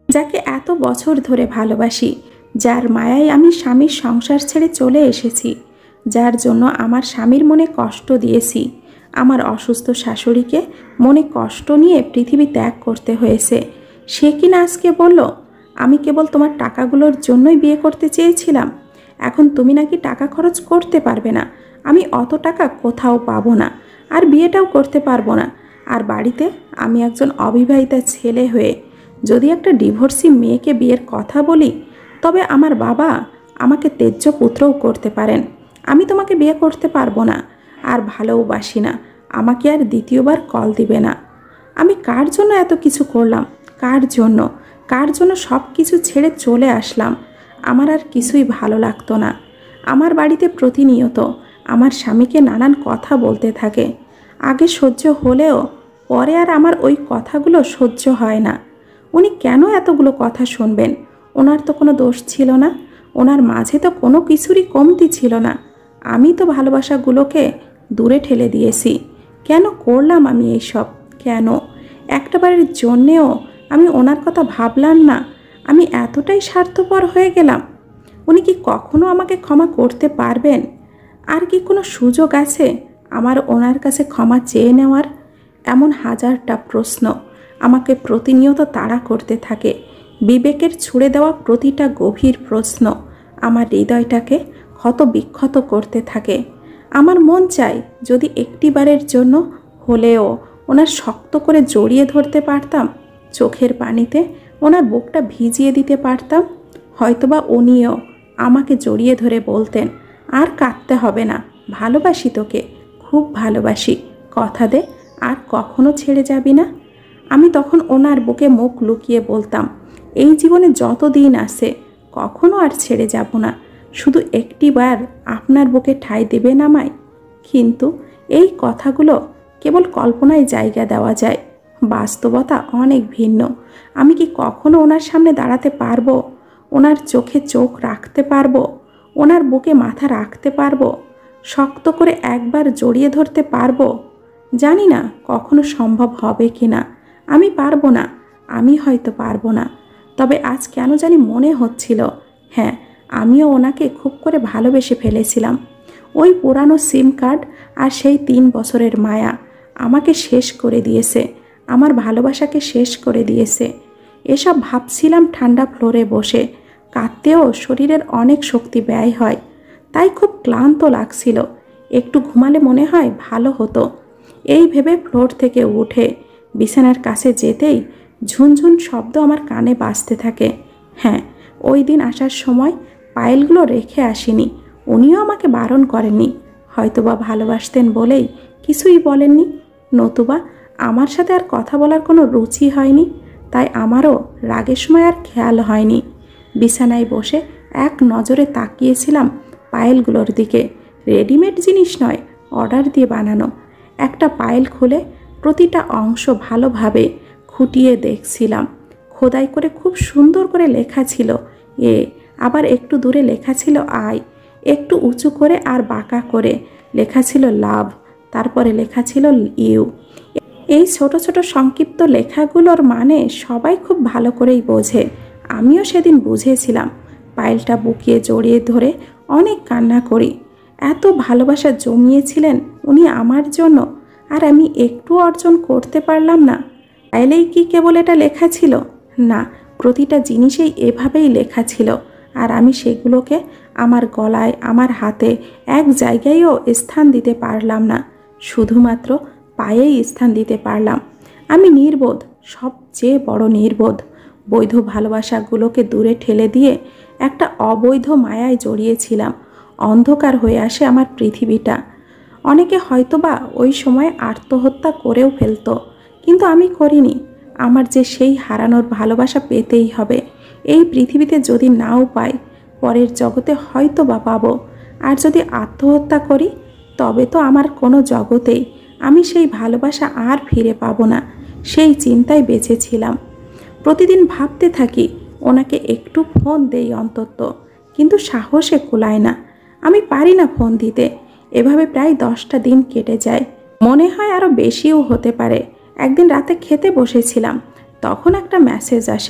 যাকে এত বছর ধরে ভালোবাসি, যার মায়ায় আমি স্বামীর সংসার ছেড়ে চলে এসেছি, যার জন্য আমার স্বামীর মনে কষ্ট দিয়েছি, আমার অসুস্থ শাশুড়িকে মনে কষ্ট নিয়ে পৃথিবী ত্যাগ করতে হয়েছে, সে কিনা আজকে বলল আমি কেবল তোমার টাকাগুলোর জন্যই বিয়ে করতে চেয়েছিলাম, এখন তুমি নাকি টাকা খরচ করতে পারবে না, আমি অত টাকা কোথাও পাবো না, আর বিয়েটাও করতে পারবো না। আর বাড়িতে আমি একজন অবিবাহিতা ছেলে হয়ে যদি একটা ডিভোর্সি মেয়েকে বিয়ের কথা বলি, তবে আমার বাবা আমাকে ত্যায্য পুত্রও করতে পারেন। আমি তোমাকে বিয়ে করতে পারবো না, আর ভালোবাসি না, আমাকে আর দ্বিতীয়বার কল দিবে না। আমি কার জন্য এত কিছু করলাম, কার জন্য সব কিছু ছেড়ে চলে আসলাম। আমার আর কিছুই ভালো লাগতো না। আমার বাড়িতে প্রতিনিয়ত আমার স্বামীকে নানান কথা বলতে থাকে। আগে সহ্য হলেও পরে আর আমার ওই কথাগুলো সহ্য হয় না। উনি কেন এতগুলো কথা শুনবেন? ওনার তো কোনো দোষ ছিল না, ওনার মাঝে তো কোনো কিছুরই কমতি ছিল না। আমি তো ভালোবাসাগুলোকে দূরে ঠেলে দিয়েছি। কেন করলাম আমি এইসব? কেন একটাবারের জন্যেও আমি ওনার কথা ভাবলাম না? আমি এতটাই স্বার্থপর হয়ে গেলাম। উনি কি কখনো আমাকে ক্ষমা করতে পারবেন? আর কি কোনো সুযোগ আছে আমার ওনার কাছে ক্ষমা চেয়ে নেওয়ার? এমন হাজারটা প্রশ্ন আমাকে প্রতিনিয়ত তাড়া করতে থাকে। বিবেকের ছুড়ে দেওয়া প্রতিটা গভীর প্রশ্ন আমার হৃদয়টাকে ক্ষত বিক্ষত করতে থাকে। আমার মন চায় যদি একটিবারের জন্য হলেও ওনার শক্ত করে জড়িয়ে ধরতে পারতাম, চোখের পানিতে ওনার বুকটা ভিজিয়ে দিতে পারতাম, হয়তোবা উনিও আমাকে জড়িয়ে ধরে বলতেন, আর কাঁদতে হবে না, ভালোবাসি তোকে, খুব ভালোবাসি, কথা দে আর কখনো ছেড়ে যাবি না। আমি তখন ওনার বুকে মুখ লুকিয়ে বলতাম, এই জীবনে যত দিন আছে কখনো আর ছেড়ে যাব না, শুধু একটিবার আপনার বুকে ঠাঁই দেবেন আমায়। কিন্তু এই কথাগুলো কেবল কল্পনায় জায়গা দেওয়া যায়, বাস্তবতা অনেক ভিন্ন। আমি কি কখনো ওনার সামনে দাঁড়াতে পারবো? ওনার চোখে চোখ রাখতে পারবো? ওনার বুকে মাথা রাখতে পারবো? শক্ত করে একবার জড়িয়ে ধরতে পারবো? জানি না কখনো সম্ভব হবে কি না। আমি পারবো না, আমি হয়তো পারবো না। তবে আজ কেন জানি মনে হচ্ছিল, হ্যাঁ, আমিও ওনাকে খুব করে ভালোবেসে ফেলেছিলাম। ওই পুরানো সিম কার্ড আর সেই 3 বছরের মায়া আমাকে শেষ করে দিয়েছে, আমার ভালোবাসাকে শেষ করে দিয়েছে। এসব ভাবছিলাম ঠান্ডা ফ্লোরে বসে। কাঁদতেও শরীরের অনেক শক্তি ব্যয় হয়, তাই খুব ক্লান্ত লাগছিল। একটু ঘুমালে মনে হয় ভালো হতো। এই ভেবে ফ্লোর থেকে উঠে বিছানার কাছে যেতেই ঝুনঝুন শব্দ আমার কানে বাজতে থাকে। হ্যাঁ, ওই দিন আসার সময় পায়েলগুলো রেখে আসিনি। উনিও আমাকে বারণ করেননি, হয়তোবা ভালোবাসতেন বলেই কিছুই বলেননি, নতুবা আমার সাথে আর কথা বলার কোনো রুচি হয়নি, তাই আমারও রাগের সময় আর খেয়াল হয়নি। বিছানায় বসে এক নজরে তাকিয়েছিলাম পায়েলগুলোর দিকে। রেডিমেড জিনিস নয়, অর্ডার দিয়ে বানানো। একটা পায়েল খুলে প্রতিটা অংশ ভালোভাবে খুঁটিয়ে দেখছিলাম। খোদাই করে খুব সুন্দর করে লেখা ছিল এ, আবার একটু দূরে লেখা ছিল আই, একটু উঁচু করে আর বাঁকা করে লেখা ছিল লাভ, তারপরে লেখা ছিল ইউ। এই ছোট ছোট সংক্ষিপ্ত লেখাগুলোর মানে সবাই খুব ভালো করেই বোঝে। আমিও সেদিন বুঝেছিলাম। পায়েলটা বুকিয়ে জড়িয়ে ধরে অনেক কান্না করি। এত ভালোবাসা জমিয়েছিলেন উনি আমার জন্য, আর আমি একটু অর্জন করতে পারলাম না। পায়েলেই কি কেবল এটা লেখা ছিল? না, প্রতিটা জিনিসেই এভাবেই লেখা ছিল, আর আমি সেগুলোকে আমার গলায়, আমার হাতে, এক জায়গায়ও স্থান দিতে পারলাম না, শুধুমাত্র পায়েই স্থান দিতে পারলাম। আমি নির্বোধ, সবচেয়ে বড় নির্বোধ। বৈধ ভালোবাসাগুলোকে দূরে ঠেলে দিয়ে একটা অবৈধ মায়ায় জড়িয়েছিলাম। অন্ধকার হয়ে আসে আমার পৃথিবীটা। অনেকে হয়তোবা ওই সময় আত্মহত্যা করেও ফেলতো, কিন্তু আমি করিনি। আমার যে সেই হারানোর ভালোবাসা পেতেই হবে। এই পৃথিবীতে যদি নাও পাই, পরের জগতে হয়তো বা পাবো। আর যদি আত্মহত্যা করি, তবে তো আমার কোনো জগতেই আমি সেই ভালোবাসা আর ফিরে পাবো না। সেই চিন্তায় বেঁচেছিলাম। প্রতিদিন ভাবতে থাকি ওনাকে একটু ফোন দেই অন্তত, কিন্তু সাহসে কুলায় না। আমি পারি না ফোন দিতে। এভাবে প্রায় 10টা দিন কেটে যায়, মনে হয় আরও বেশিও হতে পারে। একদিন রাতে খেতে বসেছিলাম, তখন একটা মেসেজ আসে।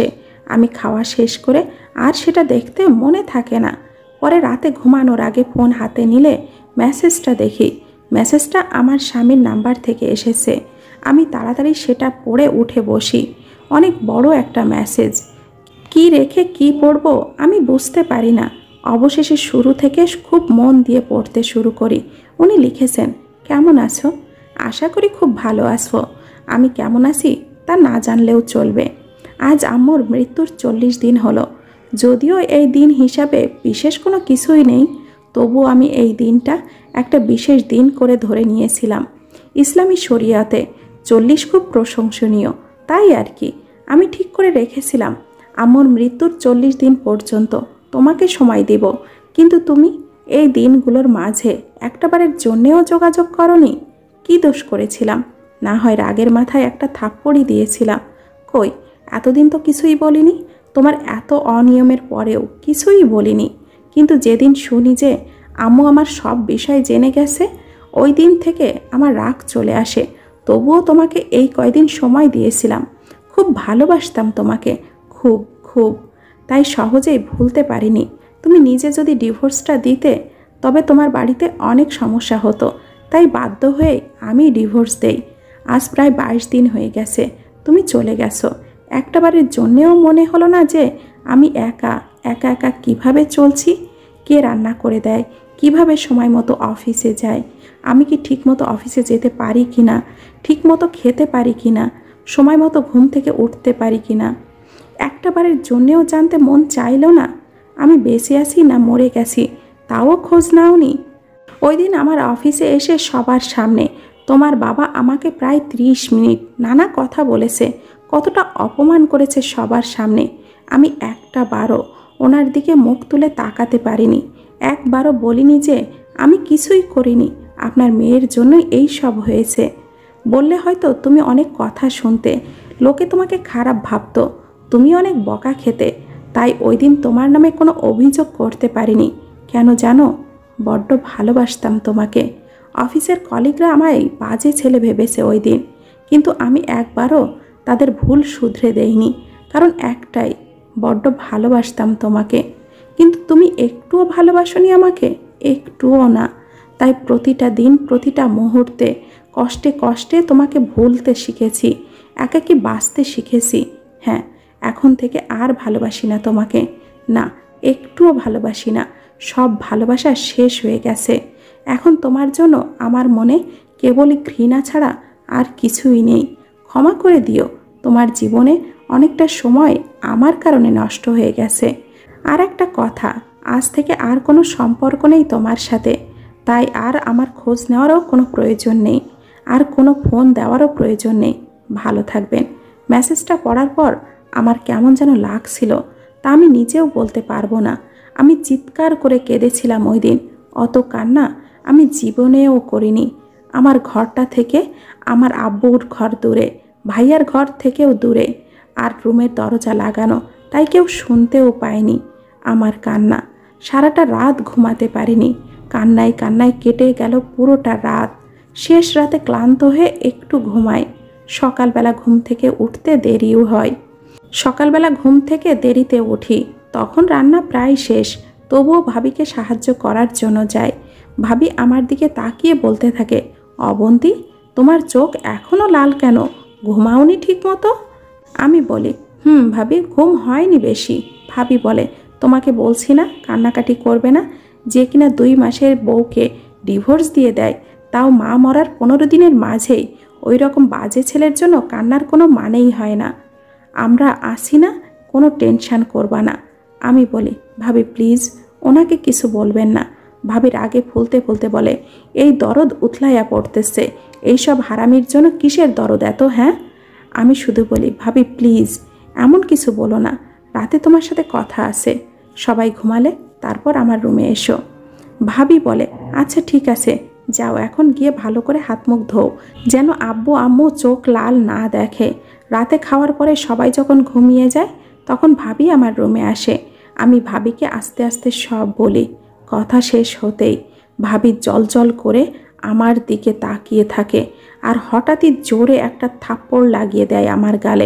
আমি খাওয়া শেষ করে আর সেটা দেখতে মনে থাকে না। পরে রাতে ঘুমানোর আগে ফোন হাতে নিলে মেসেজটা দেখি। মেসেজটা আমার স্বামীর নাম্বার থেকে এসেছে। আমি তাড়াতাড়ি সেটা পড়ে উঠে বসি। অনেক বড় একটা মেসেজ। কি রেখে কি পড়ব আমি বুঝতে পারি না। অবশেষে শুরু থেকে খুব মন দিয়ে পড়তে শুরু করি। উনি লিখেছেন, কেমন আছো? আশা করি খুব ভালো আছো। আমি কেমন আছি তা না জানলেও চলবে। আজ আম্মুর মৃত্যুর 40 দিন হলো। যদিও এই দিন হিসাবে বিশেষ কোনো কিছুই নেই, তবু আমি এই দিনটা একটা বিশেষ দিন করে ধরে নিয়েছিলাম। ইসলামী শরিয়াতে 40 খুব প্রশংসনীয়, তাই আর কি। আমি ঠিক করে রেখেছিলাম আম্মুর মৃত্যুর 40 দিন পর্যন্ত তোমাকে সময় দেব, কিন্তু তুমি এই দিনগুলোর মাঝে একটাবারের জন্যেও যোগাযোগ করনি। কি দোষ করেছিলাম? না হয় রাগের মাথায় একটা থাপ্পড়ই দিয়েছিলাম। কই, এতদিন তো কিছুই বলিনি। তোমার এত অনিয়মের পরেও কিছুই বলিনি। কিন্তু যেদিন শুনি যে আম্মু আমার সব বিষয় জেনে গেছে, ওই দিন থেকে আমার রাগ চলে আসে। তবুও তোমাকে এই কয়দিন সময় দিয়েছিলাম। খুব ভালোবাসতাম তোমাকে, খুব খুব। তাই সহজেই ভুলতে পারিনি। তুমি নিজে যদি ডিভোর্সটা দিতে, তবে তোমার বাড়িতে অনেক সমস্যা হতো। তাই বাধ্য হয়ে আমি ডিভোর্স দেই। আজ প্রায় 22 দিন হয়ে গেছে তুমি চলে গেছো। একটাবারের জন্যেও মনে হলো না যে আমি একা একা একা কীভাবে চলছি? কে রান্না করে দেয়? কিভাবে সময় মতো অফিসে যাই? আমি কি ঠিকমতো অফিসে যেতে পারি কি না? ঠিকমতো খেতে পারি কি না? সময় মতো ঘুম থেকে উঠতে পারি কি না? একটাবারের জন্যেও জানতে মন চাইল না আমি বেঁচে আছি না মরে গেছি, তাও খোঁজ নাওনি। ওই দিন আমার অফিসে এসে সবার সামনে তোমার বাবা আমাকে প্রায় 30 মিনিট নানা কথা বলেছে, কতটা অপমান করেছে সবার সামনে। আমি একটাবারও ওনার দিকে মুখ তুলে তাকাতে পারিনি। একবারও বলিনি যে আমি কিছুই করিনি, আপনার মেয়ের জন্যই এই সব হয়েছে। বললে হয়তো তুমি অনেক কথা শুনতে, লোকে তোমাকে খারাপ ভাবতো, তুমি অনেক বকা খেতে। তাই ওই দিন তোমার নামে কোনো অভিযোগ করতে পারিনি। কেন জানো? বড্ড ভালোবাসতাম তোমাকে। অফিসের কলিগরা আমায় বাজে ছেলে ভেবেছে ওই দিন, কিন্তু আমি একবারও তাদের ভুল শুধরে দেইনি। কারণ একটাই, বড্ড ভালোবাসতাম তোমাকে। কিন্তু তুমি একটুও ভালোবাসোনি আমাকে, একটুও না। তাই প্রতিটা দিন প্রতিটা মুহূর্তে কষ্টে কষ্টে তোমাকে ভুলতে শিখেছি, একাকী বাঁচতে শিখেছি। হ্যাঁ, এখন থেকে আর ভালোবাসি না তোমাকে, না, একটুও ভালোবাসি না। সব ভালোবাসা শেষ হয়ে গেছে। এখন তোমার জন্য আমার মনে কেবলই ঘৃণা ছাড়া আর কিছুই নেই। ক্ষমা করে দিও, তোমার জীবনে অনেকটা সময় আমার কারণে নষ্ট হয়ে গেছে। আর একটা কথা, আজ থেকে আর কোনো সম্পর্ক নেই তোমার সাথে। তাই আর আমার খোঁজ নেওয়ারও কোনো প্রয়োজন নেই, আর কোনো ফোন দেওয়ারও প্রয়োজন নেই। ভালো থাকবেন। মেসেজটা পড়ার পর আমার কেমন যেন লাগছিল, তা আমি নিজেও বলতে পারবো না। আমি চিৎকার করে কেঁদেছিলাম ওই দিন। অত কান্না আমি জীবনেও করিনি। আমার ঘরটা থেকে আমার আব্বুর ঘর দূরে, ভাইয়ার ঘর থেকেও দূরে, আর রুমের দরজা লাগানো, তাই কেউ শুনতেও পায়নি আমার কান্না। সারাটা রাত ঘুমাতে পারিনি। কান্নায় কান্নায় কেটে গেল পুরোটা রাত। শেষ রাতে ক্লান্ত হয়ে একটু ঘুমাই। সকালবেলা ঘুম থেকে উঠতে দেরিও হয়। সকালবেলা ঘুম থেকে দেরিতে উঠি, তখন রান্না প্রায় শেষ। তবুও ভাবিকে সাহায্য করার জন্য যাই। ভাবি আমার দিকে তাকিয়ে বলতে থাকে, অবন্তী, তোমার চোখ এখনও লাল কেন? ঘুমাওনি ঠিক মতো? আমি বলি, ভাবি, ঘুম হয়নি বেশি। ভাবি বলে, তোমাকে বলছি না কান্নাকাটি করবে না? যে কিনা 2 মাসের বউকে ডিভোর্স দিয়ে দেয়, তাও মা মরার 15 দিনের মাঝেই, ওই রকম বাজে ছেলের জন্য কান্নার কোনো মানেই হয় না। আমরা আসি না, কোনো টেনশান করবা না। আমি বলি, ভাবি প্লিজ ওনাকে কিছু বলবেন না। ভাবির আগে ফুলতে ফুলতে বলে, এই দরদ উতলাইয়া পড়তেছে, এইসব হারামির জন্য কিসের দরদ এত? হ্যাঁ, আমি শুধু বলি, ভাবি প্লিজ এমন কিছু বলো না, রাতে তোমার সাথে কথা আছে। সবাই ঘুমালে তারপর আমার রুমে এসো। ভাবি বলে, আচ্ছা ঠিক আছে, যাও এখন গিয়ে ভালো করে হাত মুখ ধোও, যেন আব্বু আম্মু চোখ লাল না দেখে। রাতে খাওয়ার পরে সবাই যখন ঘুমিয়ে যায়, তখন ভাবি আমার রুমে আসে। আমি ভাবিকে আস্তে আস্তে সব বলি। কথা শেষ হতেই ভাবি জল করে আমার দিকে তাকিয়ে থাকে, আর হঠাৎই জোরে একটা থাপ্পড় লাগিয়ে দেয় আমার গালে।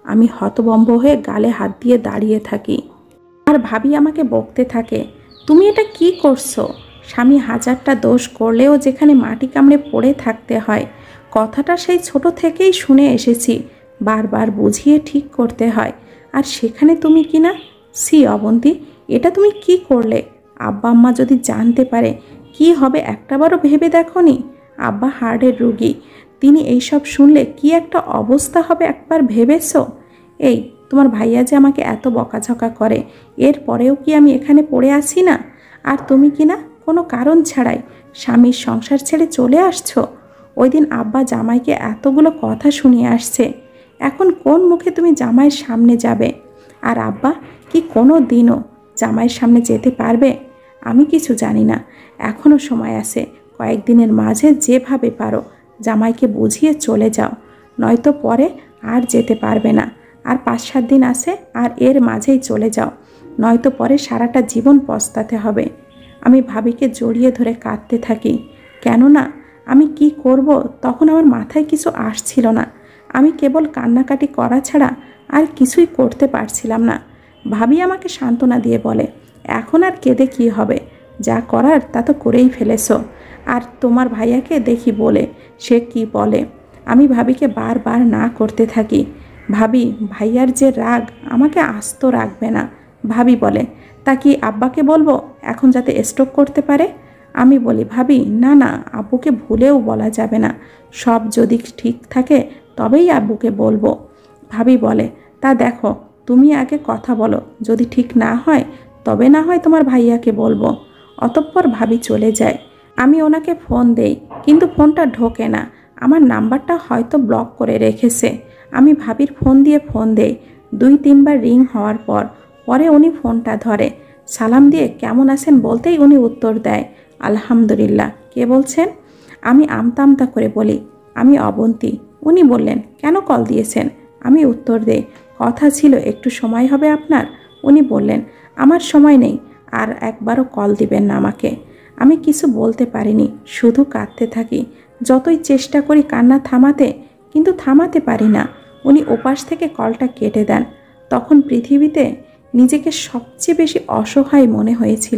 আমি হতভম্ব হয়ে গালে হাত দিয়ে দাঁড়িয়ে থাকি। আর ভাবি আমাকে বকতে থাকে, তুমি এটা কি করছো? স্বামী হাজারটা দোষ করলেও যেখানে মাটি কামড়ে পড়ে থাকতে হয়, কথাটা সেই ছোট থেকেই শুনে এসেছি, বারবার বুঝিয়ে ঠিক করতে হয়, আর সেখানে তুমি কি না? সি অবন্তী, এটা তুমি কি করলে? আব্বা আম্মা যদি জানতে পারে কি হবে একটাবারও ভেবে দেখনি? আব্বা হার্টের রোগী, তিনি এইসব শুনলে কি একটা অবস্থা হবে একবার ভেবেছো? এই তোমার ভাইয়া যে আমাকে এত বকাঝকা করে, এরপরেও কি আমি এখানে পড়ে আছি না? আর তুমি কি না কোনো কারণ ছাড়াই স্বামীর সংসার ছেড়ে চলে আসছো? ওই দিন আব্বা জামাইকে এতগুলো কথা শুনিয়ে আসছে, এখন কোন মুখে তুমি জামাইয়ের সামনে যাবে? আর আব্বা কি কোনো দিনও জামাইয়ের সামনে যেতে পারবে? আমি কিছু জানি না, এখনও সময় আছে, কয়েকদিনের মাঝে যেভাবে পারো জামাইকে বুঝিয়ে চলে যাও, নয়তো পরে আর যেতে পারবে না। আর 5-7 দিন আছে, আর এর মাঝেই চলে যাও, নয়তো পরে সারাটা জীবন পস্তাতে হবে। আমি ভাবিকে জড়িয়ে ধরে কাঁদতে থাকি, কেননা আমি কি করব তখন আমার মাথায় কিছু আসছিল না। আমি কেবল কান্নাকাটি করা ছাড়া আর কিছুই করতে পারছিলাম না। ভাবি আমাকে সান্ত্বনা দিয়ে বলে, এখন আর কেঁদে কী হবে, যা করার তা তো করেই ফেলেছো। আর তোমার ভাইয়াকে দেখি বলে সে কি বলে। আমি ভাবিকে বারবার না করতে থাকি, ভাবি ভাইয়ার যে রাগ আমাকে আস্ত রাখবে না। ভাবি বলে, তা কি আব্বাকে বলবো এখন যাতে স্ট্রোক করতে পারে? আমি বলি, ভাবি না না, আব্বুকে ভুলেও বলা যাবে না, সব যদি ঠিক থাকে তবেই আব্বুকে বলবো। ভাবি বলে, তা দেখো তুমি আগে কথা বলো, যদি ঠিক না হয় তবে না হয় তোমার ভাইয়াকে বলবো। অতঃপর ভাবি চলে যায়। আমি ওনাকে ফোন দেই, কিন্তু ফোনটা ঢোকে না, আমার নাম্বারটা হয়তো ব্লক করে রেখেছে। আমি ভাবির ফোন দিয়ে ফোন দেই, 2-3 বার রিং হওয়ার পরে উনি ফোনটা ধরে, সালাম দিয়ে কেমন আছেন বলতেই উনি উত্তর দেয়, আলহামদুলিল্লাহ। কে বলছেন? আমি আমতা আমতা করে বলি, আমি অবন্তী। উনি বললেন, কেন কল দিয়েছেন? আমি উত্তর দেই, কথা ছিল, একটু সময় হবে আপনার? উনি বললেন, আমার সময় নেই, আর একবারও কল দিবেন না আমাকে। আমি কিছু বলতে পারিনি, শুধু কাঁদতে থাকি। যতই চেষ্টা করি কান্না থামাতে, কিন্তু থামাতে পারি না। উনি ওপাশ থেকে কলটা কেটে দেন। তখন পৃথিবীতে নিজেকে সবচেয়ে বেশি অসহায় মনে হয়েছিল।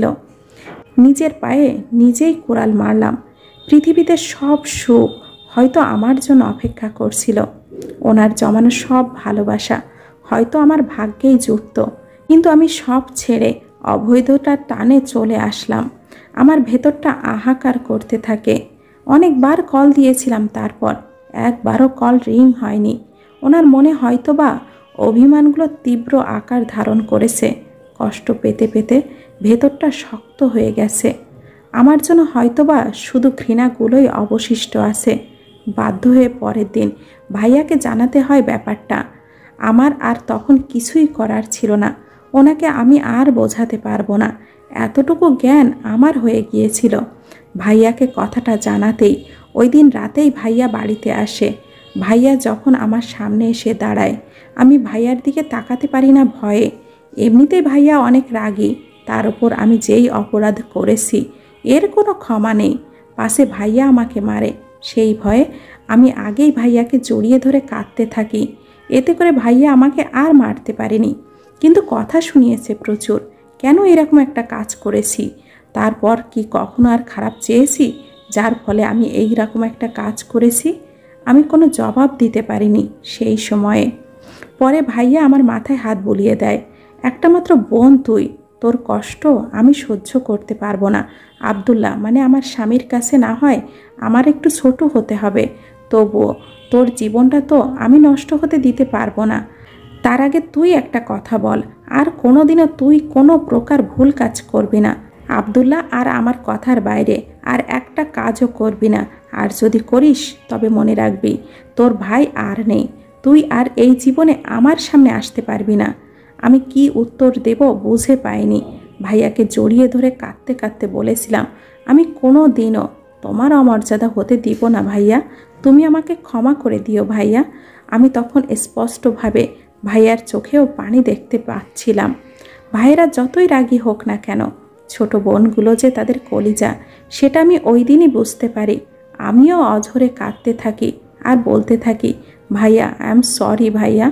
নিজের পায়ে নিজেই কুড়াল মারলাম। পৃথিবীতে সব সুখ হয়তো আমার জন্য অপেক্ষা করছিল, ওনার জমানো সব ভালোবাসা হয়তো আমার ভাগ্যেই জুটত, কিন্তু আমি সব ছেড়ে অবৈধতার টানে চলে আসলাম। আমার ভেতরটা আহাকার করতে থাকে। অনেকবার কল দিয়েছিলাম, তারপর একবারও কল রিং হয়নি। ওনার মনে হয়তোবা অভিমানগুলো তীব্র আকার ধারণ করেছে। কষ্ট পেতে পেতে ভেতরটা শক্ত হয়ে গেছে। আমার জন্য হয়তোবা শুধু ঘৃণাগুলোই অবশিষ্ট আছে। বাধ্য হয়ে পরের দিন ভাইয়াকে জানাতে হয় ব্যাপারটা। আমার আর তখন কিছুই করার ছিল না। ওনাকে আমি আর বোঝাতে পারবো না, এতটুকু জ্ঞান আমার হয়ে গিয়েছিল। ভাইয়াকে কথাটা জানাতেই ওই দিন রাতেই ভাইয়া বাড়িতে আসে। ভাইয়া যখন আমার সামনে এসে দাঁড়ায়, আমি ভাইয়ার দিকে তাকাতে পারি না ভয়ে। এমনিতেই ভাইয়া অনেক রাগী, তার উপর আমি যেই অপরাধ করেছি এর কোনো ক্ষমা নেই। পাশে ভাইয়া আমাকে মারে, সেই ভয়ে আমি আগেই ভাইয়াকে জড়িয়ে ধরে কাঁদতে থাকি। এতে করে ভাইয়া আমাকে আর মারতে পারেনি, কিন্তু কথা শুনিয়েছে প্রচুর। কেন এরকম একটা কাজ করেছি? তারপর কি কখনো আর খারাপ চেয়েছি যার ফলে আমি এই রকম একটা কাজ করেছি? আমি কোনো জবাব দিতে পারিনি সেই সময়ে। পরে ভাইয়া আমার মাথায় হাত বুলিয়ে দেয়, একটা মাত্র বোন তুই, তোর কষ্ট আমি সহ্য করতে পারবো না। আব্দুল্লাহ মানে আমার স্বামীর কাছে না হয় আমার একটু ছোট হতে হবে, তবুও তোর জীবনটা তো আমি নষ্ট হতে দিতে পারবো না। তার আগে তুই একটা কথা বল, আর কোনোদিনও তুই কোনো প্রকার ভুল কাজ করবি না আব্দুল্লাহ, আর আমার কথার বাইরে আর একটা কাজও করবি না। আর যদি করিস তবে মনে রাখবি তোর ভাই আর নেই, তুই আর এই জীবনে আমার সামনে আসতে পারবি না। আমি কি উত্তর দেব বুঝে পাইনি। ভাইয়াকে জড়িয়ে ধরে কাঁদতে কাঁদতে বলেছিলাম, আমি কোনো দিনও তোমার অমর্যাদা হতে দিব না ভাইয়া, তুমি আমাকে ক্ষমা করে দিও ভাইয়া। আমি তখন স্পষ্টভাবে ভাইয়ার চোখেও পানি দেখতে পাচ্ছিলাম। ভাইয়েরা যতই রাগী হোক না কেন, ছোট বোনগুলো যে তাদের কলিজা, সেটা আমি ওই দিনই বুঝতে পারি। আমিও অঝরে কাঁদতে থাকি আর বলতে থাকি, ভাইয়া আই এম সরি ভাইয়া,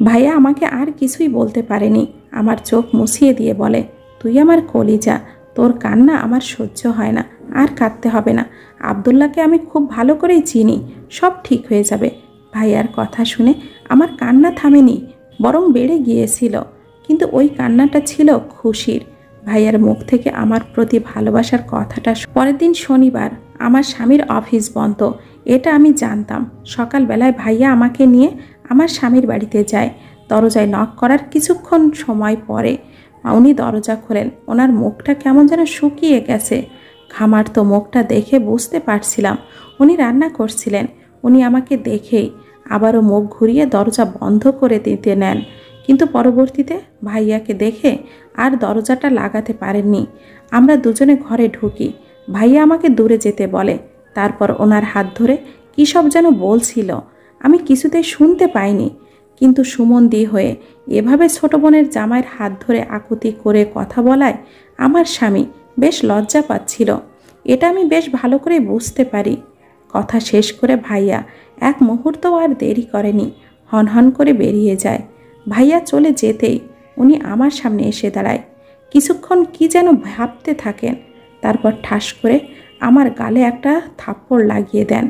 ভাইয়া আমাকে আর কিছুই বলতে পারেনি, আমার চোখ মুছিয়ে দিয়ে বলে, তুই আমার কলিজা, তোর কান্না আমার সহ্য হয় না, আর কাঁদতে হবে না। আব্দুল্লাহকে আমি খুব ভালো করেই চিনি, সব ঠিক হয়ে যাবে। ভাইয়ার কথা শুনে আমার কান্না থামেনি, বরং বেড়ে গিয়েছিল। কিন্তু ওই কান্নাটা ছিল খুশির। ভাইয়ার মুখ থেকে আমার প্রতি ভালোবাসার কথাটা। পরের দিন শনিবার, আমার স্বামীর অফিস বন্ধ, এটা আমি জানতাম। সকালবেলায় ভাইয়া আমাকে নিয়ে আমার স্বামীর বাড়িতে যায়। দরজায় নক করার কিছুক্ষণ সময় পরে উনি দরজা খোলেন। ওনার মুখটা কেমন যেন শুকিয়ে গেছে। ঘামার্ত মুখটা দেখে বুঝতে পারছিলাম উনি রান্না করছিলেন। উনি আমাকে দেখেই আবারও মুখ ঘুরিয়ে দরজা বন্ধ করে দিতে নেন, কিন্তু পরবর্তীতে ভাইয়াকে দেখে আর দরজাটা লাগাতে পারেননি। আমরা দুজনে ঘরে ঢুকি। ভাইয়া আমাকে দূরে যেতে বলে, তারপর ওনার হাত ধরে কী সব যেন বলছিল, আমি কিছুতেই শুনতে পাইনি। কিন্তু সুমন্দি হয়ে এভাবে ছোট বোনের জামাইয়ের হাত ধরে আকুতি করে কথা বলায় আমার স্বামী বেশ লজ্জা পাচ্ছিল। এটা আমি বেশ ভালো করে বুঝতে পারি। কথা শেষ করে ভাইয়া এক মুহূর্তও আর দেরি করেনি, হনহন করে বেরিয়ে যায়। ভাইয়া চলে যেতেই উনি আমার সামনে এসে দাঁড়ায়। কিছুক্ষণ কি যেন ভাবতে থাকেন, তারপর ঠাস করে আমার গালে একটা থাপ্পড় লাগিয়ে দেন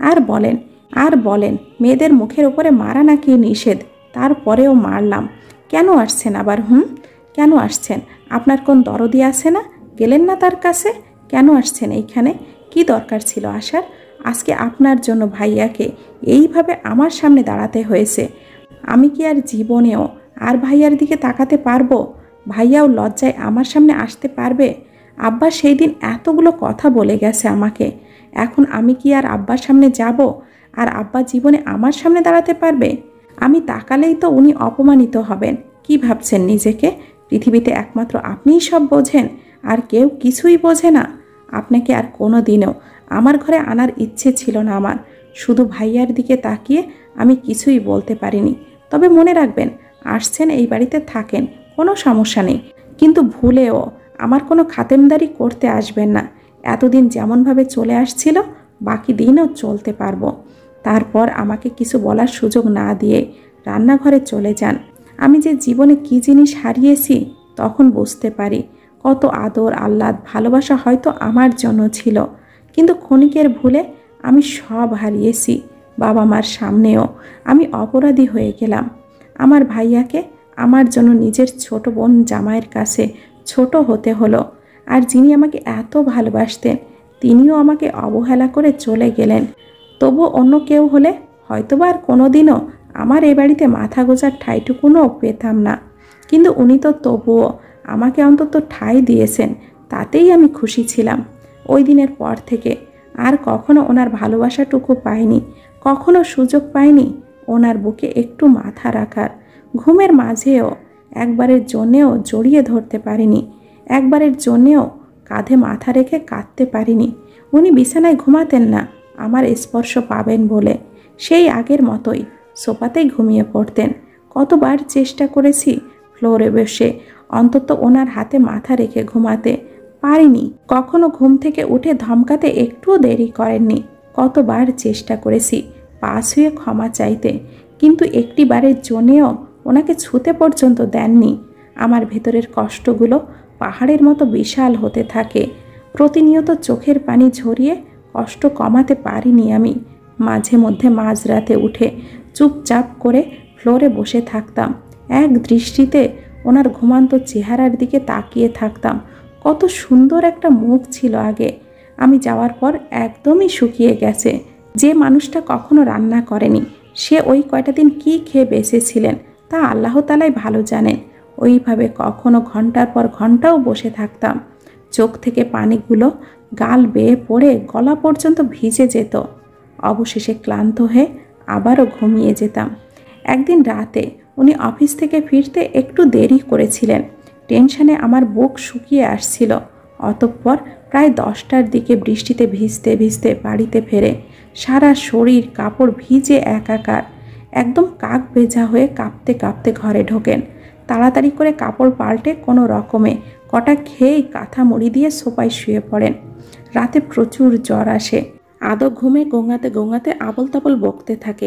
আর বলেন মেয়েদের মুখের ওপরে মারা নাকি নিষেধ, তারপরেও মারলাম। কেন আসছেন আবার? কেন আসছেন? আপনার কোন দরদি আছে না? গেলেন না তার কাছে? কেন আসছেন এইখানে? কি দরকার ছিল আসার? আজকে আপনার জন্য ভাইয়াকে এইভাবে আমার সামনে দাঁড়াতে হয়েছে। আমি কি আর জীবনেও আর ভাইয়ার দিকে তাকাতে পারবো? ভাইয়াও লজ্জায় আমার সামনে আসতে পারবে? আব্বা সেই দিন এতগুলো কথা বলে গেছে আমাকে, এখন আমি কি আর আব্বার সামনে যাব? আর আব্বা জীবনে আমার সামনে দাঁড়াতে পারবে? আমি তাকালেই তো উনি অপমানিত হবেন। কি ভাবছেন নিজেকে? পৃথিবীতে একমাত্র আপনিই সব বোঝেন, আর কেউ কিছুই বোঝে না। আপনাকে আর কোনো দিনও আমার ঘরে আনার ইচ্ছে ছিল না আমার। শুধু ভাইয়ার দিকে তাকিয়ে আমি কিছুই বলতে পারিনি। তবে মনে রাখবেন, আসছেন এই বাড়িতে থাকেন, কোনো সমস্যা নেই, কিন্তু ভুলেও আমার কোনো খাতেমদারি করতে আসবেন না। এতদিন যেমনভাবে চলে আসছিল বাকি দিনও চলতে পারবো। তারপর আমাকে কিছু বলার সুযোগ না দিয়ে রান্নাঘরে চলে যান। আমি যে জীবনে কী জিনিস হারিয়েছি তখন বুঝতে পারি। কত আদর, আহ্লাদ, ভালোবাসা হয়তো আমার জন্য ছিল, কিন্তু ক্ষণিকের ভুলে আমি সব হারিয়েছি। বাবা মার সামনেও আমি অপরাধী হয়ে গেলাম। আমার ভাইয়াকে আমার জন্য নিজের ছোট বোন জামাইয়ের কাছে ছোট হতে হলো। আর যিনি আমাকে এত ভালোবাসতেন তিনিও আমাকে অবহেলা করে চলে গেলেন। তবু অন্য কেউ হলে হয়তোবা আর কোনোদিনও আমার এ বাড়িতে মাথা গোজার ঠাঁইটুকুনও পেতাম না। কিন্তু উনি তো তবুও আমাকে অন্তত ঠাঁই দিয়েছেন, তাতেই আমি খুশি ছিলাম। ওই দিনের পর থেকে আর কখনো ওনার ভালোবাসাটুকু পাইনি, কখনো সুযোগ পাইনি ওনার বুকে একটু মাথা রাখার। ঘুমের মাঝেও একবারের জন্যেও জড়িয়ে ধরতে পারিনি, একবারের জন্যেও কাঁধে মাথা রেখে কাঁদতে পারিনি। উনি বিছানায় ঘুমাতেন না আমার স্পর্শ পাবেন বলে, সেই আগের মতোই সোফাতেই ঘুমিয়ে পড়তেন। কতবার চেষ্টা করেছি ফ্লোরে বসে অন্তত ওনার হাতে মাথা রেখে ঘুমাতে, পারিনি। কখনো ঘুম থেকে উঠে ধমকাতে একটুও দেরি করেননি। কতবার চেষ্টা করেছি পাশ হয়ে ক্ষমা চাইতে, কিন্তু একটি বারের জন্যেও ওনাকে ছুতে পর্যন্ত দেননি। আমার ভেতরের কষ্টগুলো পাহাড়ের মতো বিশাল হতে থাকে। প্রতিনিয়ত চোখের পানি ঝরিয়ে কষ্ট কমাতে পারিনি আমি। মাঝে মধ্যে মাঝরাতে উঠে চুপচাপ করে ফ্লোরে বসে থাকতাম, এক দৃষ্টিতে ওনার ঘুমান্ত চেহারার দিকে তাকিয়ে থাকতাম। কত সুন্দর একটা মুখ ছিল আগে, আমি যাওয়ার পর একদমই শুকিয়ে গেছে। যে মানুষটা কখনো রান্না করেনি সে ওই কয়টা দিন কী খেয়ে বেঁচেছিলেন তা আল্লাহ তাআলাই ভালো জানেন। ওইভাবে কখনো ঘন্টার পর ঘন্টাও বসে থাকতাম। চোখ থেকে পানিগুলো গাল বেয়ে পড়ে গলা পর্যন্ত ভিজে যেত। অবশেষে ক্লান্ত হয়ে আবারও ঘুমিয়ে যেতাম। একদিন রাতে উনি অফিস থেকে ফিরতে একটু দেরি করেছিলেন। টেনশনে আমার বুক শুকিয়ে আসছিল। অতঃপর প্রায় 10টার দিকে বৃষ্টিতে ভিজতে ভিজতে বাড়িতে ফেরে সারা শরীর কাপড় ভিজে একাকার, একদম কাক ভেজা হয়ে কাঁপতে কাঁপতে ঘরে ঢোকেন। তাড়াতাড়ি করে কাপড় পাল্টে কোনো রকমে কটা খেয়েই কাঁথা মুড়ি দিয়ে সোফায় শুয়ে পড়েন। রাতে প্রচুর জ্বর আসে। আদো ঘুমে গোঙাতে গোঙাতে আবল তাবল বকতে থাকে।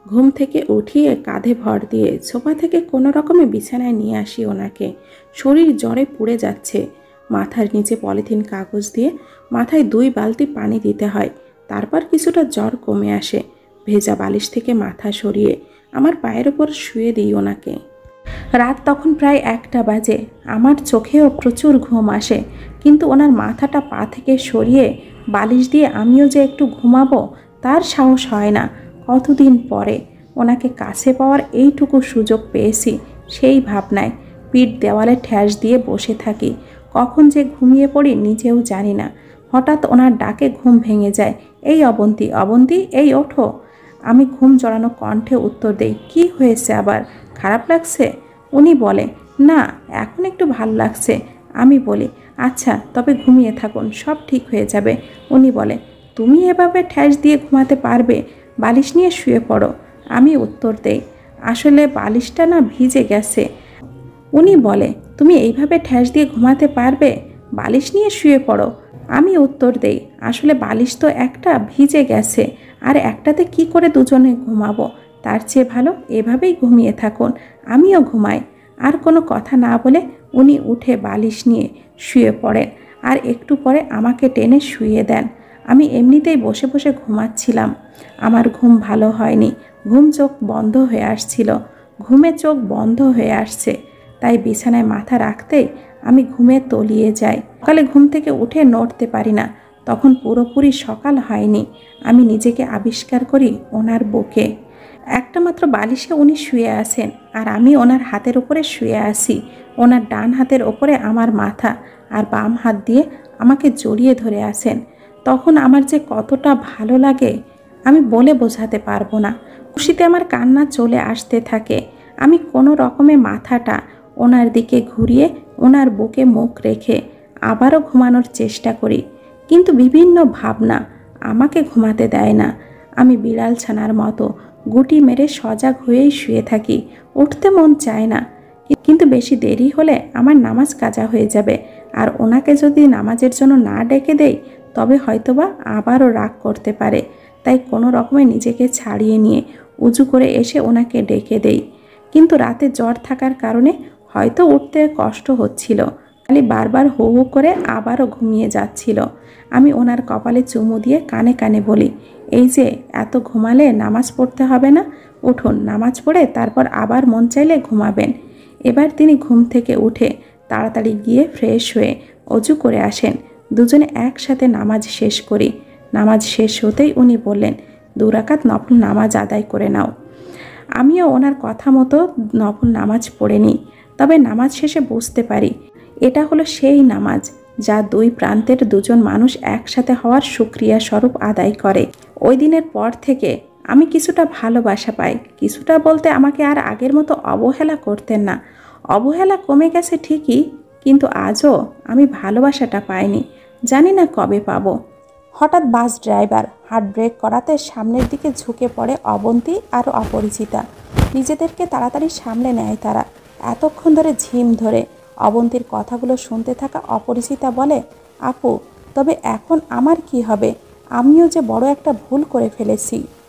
ঘুম থেকে উঠিয়ে কাঁধে ভর দিয়ে সোফা থেকে কোনো রকমে বিছানায় নিয়ে আসি ওনাকে। শরীর জ্বরে পুড়ে যাচ্ছে। মাথার নিচে পলিথিন কাগজ দিয়ে মাথায় 2 বালতি পানি দিতে হয়। তারপর কিছুটা জ্বর কমে আসে। ভেজা বালিশ থেকে মাথা সরিয়ে আমার পায়ের ওপর শুয়ে দিই ওনাকে। রাত তখন প্রায় 1টা বাজে। আমার চোখেও প্রচুর ঘুম আসে, কিন্তু ওনার মাথাটা পা থেকে সরিয়ে বালিশ দিয়ে আমিও যে একটু ঘুমাবো তার সাহস হয় না। কতদিন পরে ওনাকে কাছে পাওয়ার এইটুকু সুযোগ পেয়েছি, সেই ভাবনায় পিঠ দেওয়ালে ঠ্যাস দিয়ে বসে থাকি। কখন যে ঘুমিয়ে পড়ি নিজেও জানি না। হঠাৎ ওনার ডাকে ঘুম ভেঙে যায়। এই অবন্তী, অবন্তী, এই ওঠো। আমি ঘুম জড়ানো কণ্ঠে উত্তর দেই, কি হয়েছে আবার, খারাপ লাগছে? উনি বলে, না, এখন একটু ভালো লাগছে। আমি বলি, আচ্ছা তবে ঘুমিয়ে থাকুন, সব ঠিক হয়ে যাবে। উনি বলে, তুমি এভাবে ঠ্যাস দিয়ে ঘুমাতে পারবে? বালিশ নিয়ে শুয়ে পড়ো। আমি উত্তর দেই, আসলে বালিশটা না ভিজে গেছে। উনি বলে, তুমি এইভাবে ঠ্যাস দিয়ে ঘুমাতে পারবে? বালিশ নিয়ে শুয়ে পড়ো। আমি উত্তর দেই, আসলে বালিশ তো একটা ভিজে গেছে, আর একটাতে কি করে দুজনে ঘুমাবো? তার চেয়ে ভালো এভাবেই ঘুমিয়ে থাকুন, আমিও ঘুমাই। আর কোনো কথা না বলে উনি উঠে বালিশ নিয়ে শুয়ে পড়েন, আর একটু পরে আমাকে টেনে শুইয়ে দেন। আমি এমনিতেই বসে বসে ঘুমাচ্ছিলাম। আমার ঘুম ভালো হয়নি। চোখ বন্ধ হয়ে আসছিল। ঘুমে চোখ বন্ধ হয়ে আসছে, তাই বিছানায় মাথা রাখতেই আমি ঘুমে তলিয়ে যাই। সকালে ঘুম থেকে উঠে নড়তে পারি না। তখন পুরোপুরি সকাল হয়নি। আমি নিজেকে আবিষ্কার করি ওনার বুকে। একটা মাত্র বালিশে উনি শুয়ে আছেন, আর আমি ওনার হাতের উপরে শুয়ে আছি। ওনার ডান হাতের ওপরে আমার মাথা, আর বাম হাত দিয়ে আমাকে জড়িয়ে ধরে আছেন। তখন আমার যে কতটা ভালো লাগে আমি বলে বোঝাতে পারবো না। খুশিতে আমার কান্না চলে আসতে থাকে। আমি কোনো রকমে মাথাটা ওনার দিকে ঘুরিয়ে ওনার বুকে মুখ রেখে আবারও ঘুমানোর চেষ্টা করি, কিন্তু বিভিন্ন ভাবনা আমাকে ঘুমাতে দেয় না। আমি বিড়াল ছানার মতো গুটি মেরে সজাগ হয়েই শুয়ে থাকি। উঠতে মন চায় না, কিন্তু বেশি দেরি হলে আমার নামাজ কাজা হয়ে যাবে, আর ওনাকে যদি নামাজের জন্য না ডেকে দেই তবে হয়তোবা আবারও রাগ করতে পারে। তাই কোনো রকমে নিজেকে ছাড়িয়ে নিয়ে উজু করে এসে ওনাকে ডেকে দেই। কিন্তু রাতে জ্বর থাকার কারণে হয়তো উঠতে কষ্ট হচ্ছিল, খালি বারবার হু হু করে আবারও ঘুমিয়ে যাচ্ছিল। আমি ওনার কপালে চুমু দিয়ে কানে কানে বলি, এই যে এত ঘুমালে নামাজ পড়তে হবে না, উঠুন, নামাজ পড়ে তারপর আবার মন চাইলে ঘুমাবেন। এবার তিনি ঘুম থেকে উঠে তাড়াতাড়ি গিয়ে ফ্রেশ হয়ে অজু করে আসেন। দুজনে একসাথে নামাজ শেষ করি। নামাজ শেষ হতেই উনি বললেন, 2 রাকাত নফল নামাজ আদায় করে নাও। আমিও ওনার কথা মতো নফল নামাজ পড়ে নিই। তবে নামাজ শেষে বুঝতে পারি এটা হলো সেই নামাজ যা 2 প্রান্তের দুজন মানুষ একসাথে হওয়ার শুকরিয়া স্বরূপ আদায় করে। ওই দিনের পর থেকে আমি কিছুটা ভালোবাসা পাই। কিছুটা বলতে আমাকে আর আগের মতো অবহেলা করতেন না। অবহেলা কমে গেছে ঠিকই, কিন্তু আজও আমি ভালোবাসাটা পাইনি। জানি না কবে পাবো। হঠাৎ বাস ড্রাইভার হার্ট ব্রেক করাতে সামনের দিকে ঝুঁকে পড়ে অবন্তী আর অপরিচিতা। নিজেদেরকে তাড়াতাড়ি সামলে নেয় তারা। এতক্ষণ ধরে ঝিম ধরে অবন্তীর কথাগুলো শুনতে থাকা অপরিচিতা বলে, আপু, তবে এখন আমার কি হবে? আমিও যে বড় একটা ভুল করে ফেলেছি।